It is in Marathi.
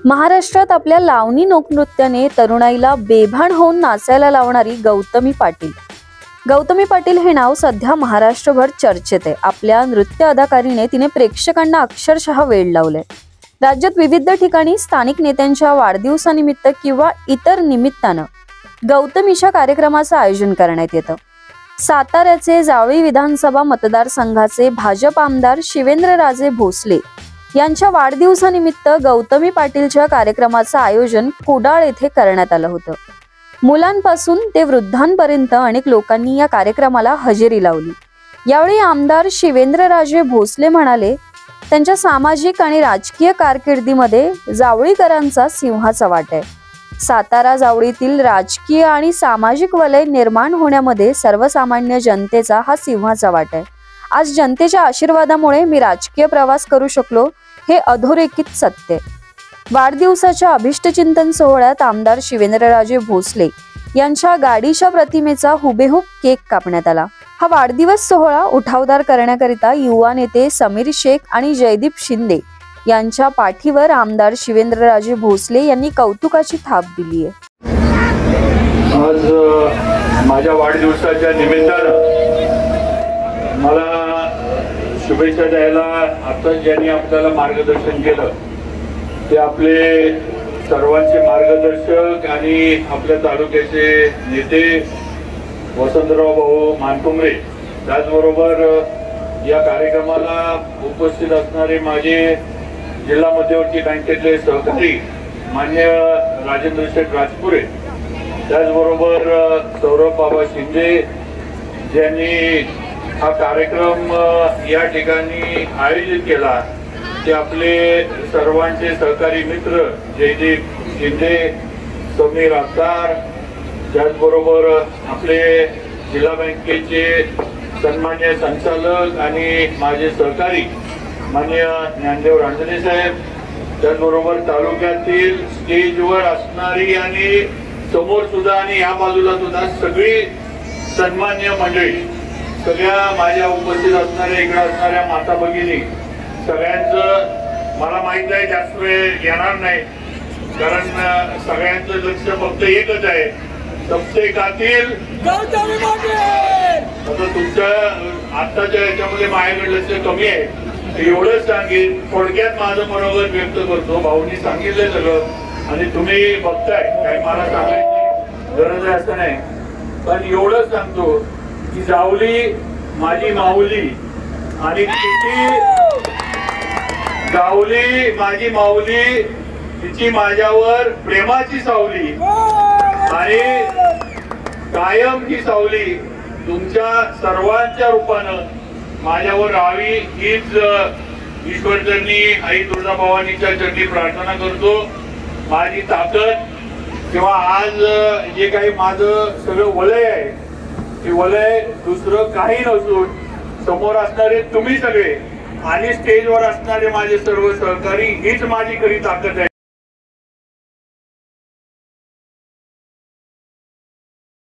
महाराष्ट्रात आपल्या लावणी लोकनृत्याने तरुणाईला बेभान होऊन नाचायला लावणारी गौतमी पाटील। गौतमी पाटील हे नाव सध्या महाराष्ट्रभर चर्चेत आहे। आपल्या नृत्य अदाकारीने तिने प्रेक्षकांना अक्षरशः वेड लावले। राज्यात विविध ठिकाणी स्थानिक नेत्यांच्या वाढदिवसानिमित्त किंवा इतर निमित्तानं गौतमीच्या कार्यक्रमाचं आयोजन करण्यात येतं। साताऱ्याचे जावळी विधानसभा मतदारसंघाचे भाजप आमदार शिवेंद्रराजे भोसले यांच्या वाढदिवसानिमित्त गौतमी पाटीलच्या कार्यक्रमाचं आयोजन कुडाळ येथे करण्यात आलं होतं। मुलांपासून ते वृद्धांपर्यंत अनेक लोकांनी या कार्यक्रमाला हजेरी लावली। यावेळी आमदार शिवेंद्रराजे भोसले म्हणाले, त्यांच्या सामाजिक आणि राजकीय कारकिर्दीमध्ये जावळीकरांचा सिंहाचा वाटा आहे। सातारा जावळीतील राजकीय आणि सामाजिक वलय निर्माण होण्यामध्ये सर्वसामान्य जनतेचा हा सिंहाचा वाटा आहे। आज जनतेच्या आशीर्वादामुळे मी राजकीय प्रवास करू शकलो, हे अधोरेखित सत्य। वाढदिवसाच्या अभिष्टचिंतन सोहळ्यात आमदार शिवेंद्रराजे भोसले यांच्या गाडीच्या प्रतिमेचा हुबेहूब केक कापण्यात आला। हा वाढदिवस सोहळा उठावदार करण्याकरिता युवा नेते समीर शेख आणि जयदीप शिंदे यांच्या पाठीवर आमदार शिवेंद्रराजे भोसले यांनी कौतुकाची थाप दिली आहे। आज माझ्या वाढदिवसाच्या निमित्तानं मला शुभेच्छा द्यायला आता ज्यांनी आपल्याला मार्गदर्शन केलं ते आपले सर्वांचे मार्गदर्शक आणि आपल्या तालुक्याचे नेते वसंतराव भाऊ मानकुमरे, त्याचबरोबर या कार्यक्रमाला उपस्थित असणारे माझे जिल्हा मध्यवर्ती बँकेतले सहकारी मान्य राजेंद्र शेठ राजपुरे, त्याचबरोबर सौरभ बाबा शिंदे ज्यांनी हा कार्यक्रम या ठिकाणी आयोजित केला, ते आपले सर्वांचे सहकारी मित्र जयदीप शिंदे, समीर अख्तर, त्याचबरोबर आपले जिल्हा बँकेचे सन्मान्य संचालक आणि माझे सहकारी मान्य ज्ञानदेव रांजणे साहेब, त्याचबरोबर तालुक्यातील स्टेजवर असणारी आणि समोर सुद्धा आणि या बाजूला सुद्धा सगळी सन्मान्य मंडळी, सगळ्या माझ्या उपस्थित असणाऱ्या इकडे असणाऱ्या माता भगिनी, सगळ्यांचं मला माहित आहे जास्त वेळ येणार नाही, कारण सगळ्यांचं लक्ष फक्त एकच आहे, सबसे कातील गौतमी पाटील। आता तुमच्या आत्ताच्या याच्यामध्ये माझ्याकडे लक्ष कमी आहे, एवढंच सांगेन, थोडक्यात माझं मनोगत व्यक्त करतो। भाऊनी सांगितलंय सगळं आणि तुम्ही बघताय, काही मला सांगायची गरज आहे असं नाही, पण एवढंच सांगतो की जावली माझी माऊली आणि किती जावली माझी माऊली, तिची माझ्यावर प्रेमाची सावली आणि कायमची सावली तुमच्या सर्वांच्या रूपानं माझ्यावर राहावी, हीच ईश्वरचरणी आई तुळजाभवानीच्या चरणी प्रार्थना करतो। माझी ताकद किंवा आज जे काही माझं सगळं वलय आहे, ते वलय दुसरं काही नसून समोर असणारे तुम्ही सगळे आणि स्टेजवर असणारे माझे सर्व सहकारी, हीच माझी खरी ताकद आहे।